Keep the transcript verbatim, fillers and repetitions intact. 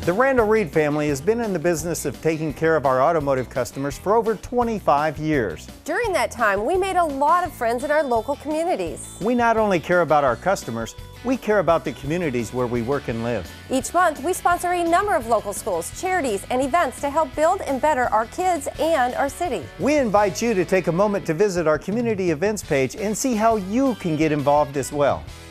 The Randall Reed family has been in the business of taking care of our automotive customers for over twenty-five years. During that time, we made a lot of friends in our local communities. We not only care about our customers, we care about the communities where we work and live. Each month, we sponsor a number of local schools, charities, and events to help build and better our kids and our city. We invite you to take a moment to visit our community events page and see how you can get involved as well.